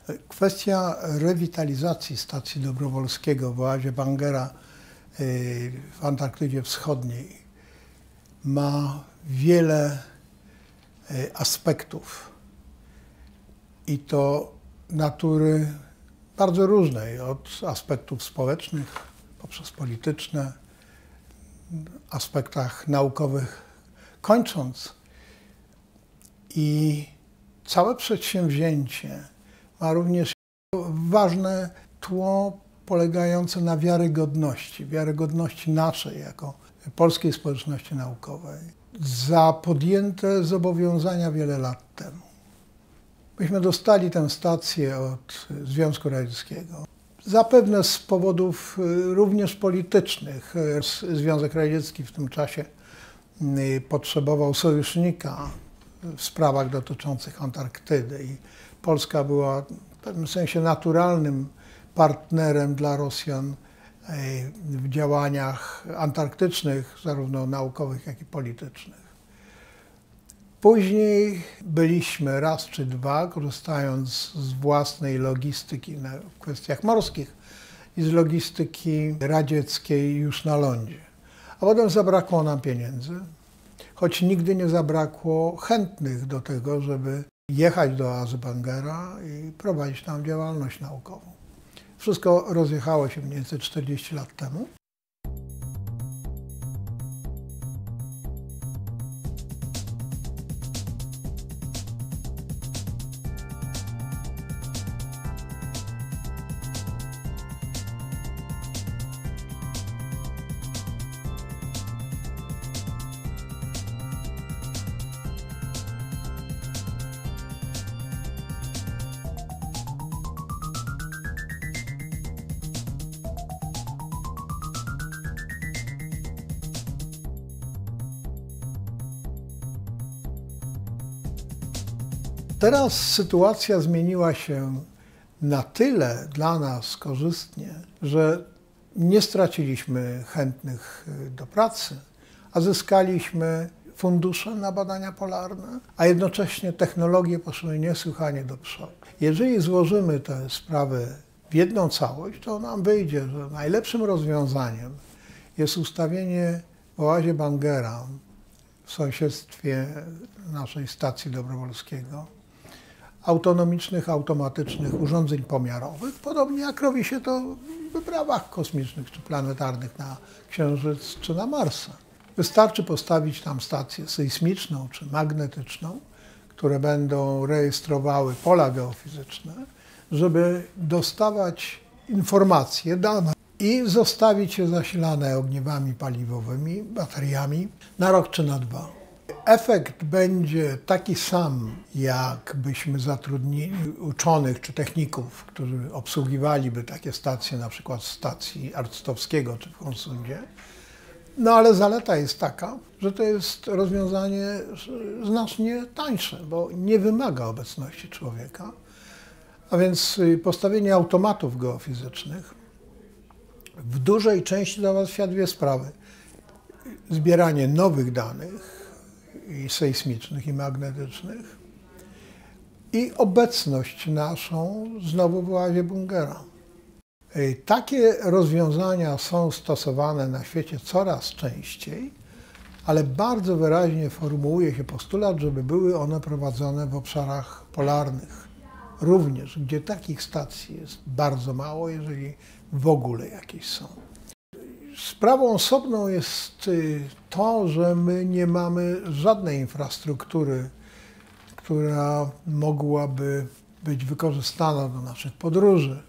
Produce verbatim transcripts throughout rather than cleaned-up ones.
Kwestia rewitalizacji stacji Dobrowolskiego w oazie Bangera w Antarktydzie Wschodniej ma wiele aspektów i to natury bardzo różnej, od aspektów społecznych poprzez polityczne, aspektach naukowych kończąc. I całe przedsięwzięcie ma również ważne tło polegające na wiarygodności, wiarygodności naszej jako polskiej społeczności naukowej za podjęte zobowiązania wiele lat temu. Myśmy dostali tę stację od Związku Radzieckiego. Zapewne z powodów również politycznych. Związek Radziecki w tym czasie potrzebował sojusznika w sprawach dotyczących Antarktydy i Polska była w pewnym sensie naturalnym partnerem dla Rosjan w działaniach antarktycznych, zarówno naukowych, jak i politycznych. Później byliśmy raz czy dwa, korzystając z własnej logistyki w kwestiach morskich i z logistyki radzieckiej już na lądzie. A potem zabrakło nam pieniędzy, choć nigdy nie zabrakło chętnych do tego, żeby jechać do oazy Bangera i prowadzić tam działalność naukową. Wszystko rozjechało się mniej więcej czterdzieści lat temu. Teraz sytuacja zmieniła się na tyle dla nas korzystnie, że nie straciliśmy chętnych do pracy, a zyskaliśmy fundusze na badania polarne, a jednocześnie technologie poszły niesłychanie do przodu. Jeżeli złożymy te sprawy w jedną całość, to nam wyjdzie, że najlepszym rozwiązaniem jest ustawienie w oazie Bangera w sąsiedztwie naszej stacji Dobrowolskiego autonomicznych, automatycznych urządzeń pomiarowych, podobnie jak robi się to w wyprawach kosmicznych czy planetarnych na Księżyc czy na Marsa. Wystarczy postawić tam stację sejsmiczną czy magnetyczną, które będą rejestrowały pola geofizyczne, żeby dostawać informacje, dane i zostawić je zasilane ogniwami paliwowymi, bateriami na rok czy na dwa. Efekt będzie taki sam, jakbyśmy zatrudnili uczonych czy techników, którzy obsługiwaliby takie stacje, na przykład w stacji Arctowskiego czy w Horsundzie. No ale zaleta jest taka, że to jest rozwiązanie znacznie tańsze, bo nie wymaga obecności człowieka. A więc postawienie automatów geofizycznych w dużej części załatwia dwie sprawy. Zbieranie nowych danych, i sejsmicznych, i magnetycznych, i obecność naszą znowu w oazie Bangera. Takie rozwiązania są stosowane na świecie coraz częściej, ale bardzo wyraźnie formułuje się postulat, żeby były one prowadzone w obszarach polarnych również, gdzie takich stacji jest bardzo mało, jeżeli w ogóle jakieś są. Sprawą osobną jest to, że my nie mamy żadnej infrastruktury, która mogłaby być wykorzystana do naszych podróży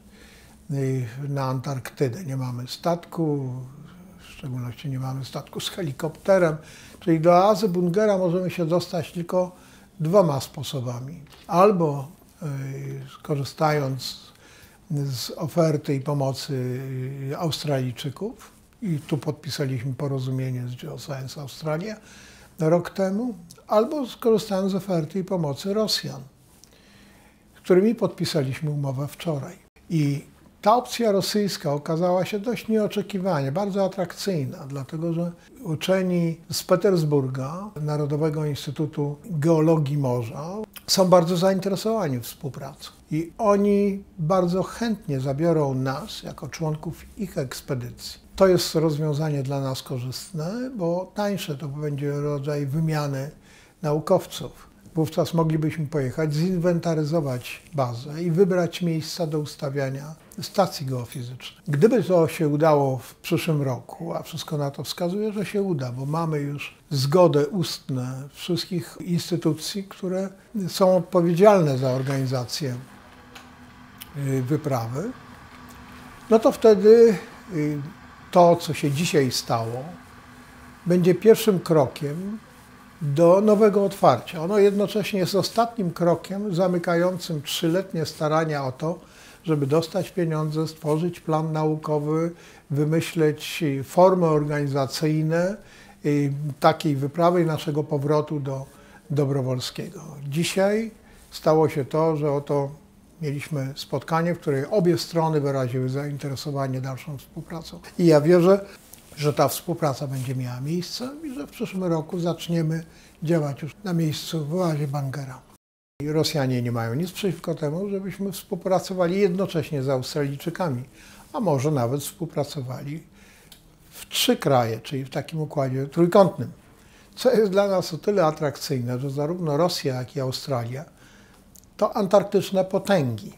na Antarktydę. Nie mamy statku, w szczególności nie mamy statku z helikopterem, czyli do oazy Bangera możemy się dostać tylko dwoma sposobami. Albo korzystając z oferty i pomocy Australijczyków, i tu podpisaliśmy porozumienie z Geoscience Australia rok temu, albo skorzystając z oferty i pomocy Rosjan, z którymi podpisaliśmy umowę wczoraj. I Ta opcja rosyjska okazała się dość nieoczekiwanie, bardzo atrakcyjna, dlatego że uczeni z Petersburga, Narodowego Instytutu Geologii Morza, są bardzo zainteresowani współpracą. I oni bardzo chętnie zabiorą nas jako członków ich ekspedycji. To jest rozwiązanie dla nas korzystne, bo tańsze to będzie rodzaj wymiany naukowców. Wówczas moglibyśmy pojechać, zinwentaryzować bazę i wybrać miejsca do ustawiania stacji geofizycznej. Gdyby to się udało w przyszłym roku, a wszystko na to wskazuje, że się uda, bo mamy już zgodę ustną wszystkich instytucji, które są odpowiedzialne za organizację wyprawy, no to wtedy to, co się dzisiaj stało, będzie pierwszym krokiem do nowego otwarcia. Ono jednocześnie jest ostatnim krokiem zamykającym trzyletnie starania o to, żeby dostać pieniądze, stworzyć plan naukowy, wymyśleć formy organizacyjne takiej wyprawy i naszego powrotu do Dobrowolskiego. Dzisiaj stało się to, że oto mieliśmy spotkanie, w którym obie strony wyraziły zainteresowanie dalszą współpracą. I ja wierzę, że ta współpraca będzie miała miejsce i że w przyszłym roku zaczniemy działać już na miejscu w oazie Bangera. I Rosjanie nie mają nic przeciwko temu, żebyśmy współpracowali jednocześnie z Australijczykami, a może nawet współpracowali w trzy kraje, czyli w takim układzie trójkątnym. Co jest dla nas o tyle atrakcyjne, że zarówno Rosja, jak i Australia to antarktyczne potęgi.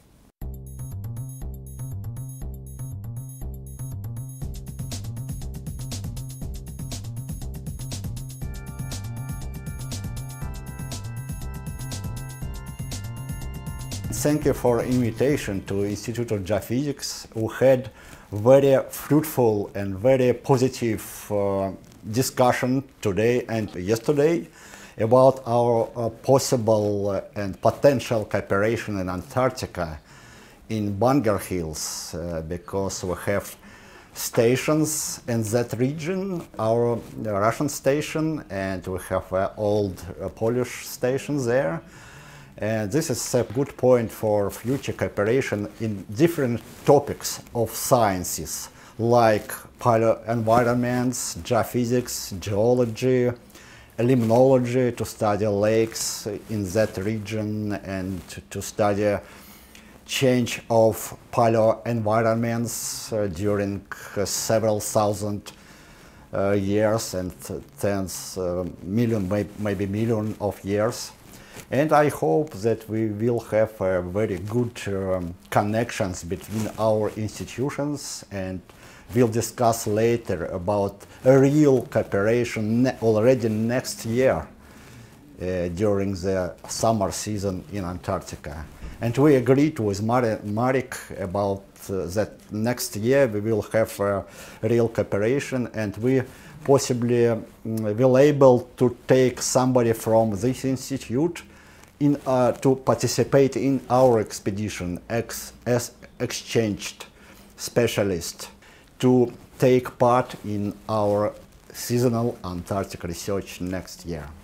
Thank you for invitation to Institute of Geophysics. We had very fruitful and very positive uh, discussion today and yesterday about our uh, possible uh, and potential cooperation in Antarctica in Bunger Hills uh, because we have stations in that region, our uh, Russian station, and we have uh, old uh, Polish stations there. And this is a good point for future cooperation in different topics of sciences, like paleoenvironments, geophysics, geology, limnology, to study lakes in that region and to, to study change of paleoenvironments uh, during uh, several thousand uh, years and tens, uh, million, maybe million of years. And I hope that we will have uh, very good um, connections between our institutions, and we'll discuss later about a real cooperation ne already next year uh, during the summer season in Antarctica. And we agreed with Marek about uh, that next year we will have uh, real cooperation, and we possibly um, will able to take somebody from this institute in, uh, to participate in our expedition ex as exchanged specialist to take part in our seasonal Antarctic research next year.